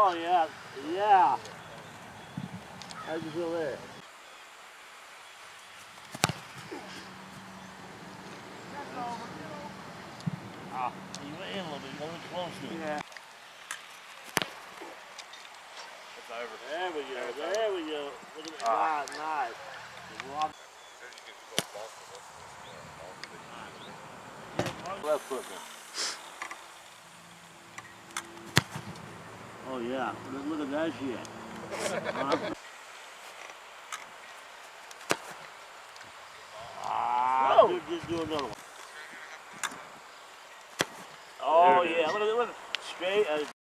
Oh, yeah. Yeah. How'd you feel there? Ah, you went in a little bit. You got a little close to it. Yeah. It's over. There we go. There we go. Look at that. Nice. Left foot now. Oh yeah, look at that shit. Just do another one. Oh yeah, look at it, straight.